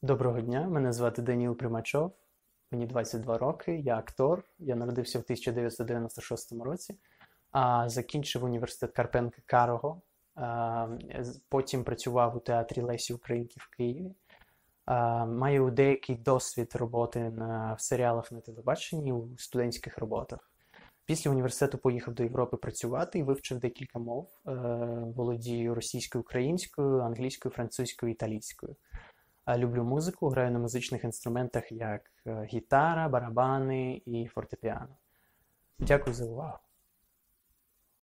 Доброго дня, мене звати Даніл Примачов, мені 22 роки, я актор, я народився в 1996 році, закінчив університет Карпенка-Карого, потім працював у театрі Лесі Українки в Києві. Маю деякий досвід роботи в серіалах на телебаченні, у студентських роботах. Після університету поїхав до Європи працювати і вивчив декілька мов. Володію російською, українською, англійською, французькою, італійською. Люблю музику, граю на музичних інструментах, як гітара, барабани і фортепіано. Дякую за увагу.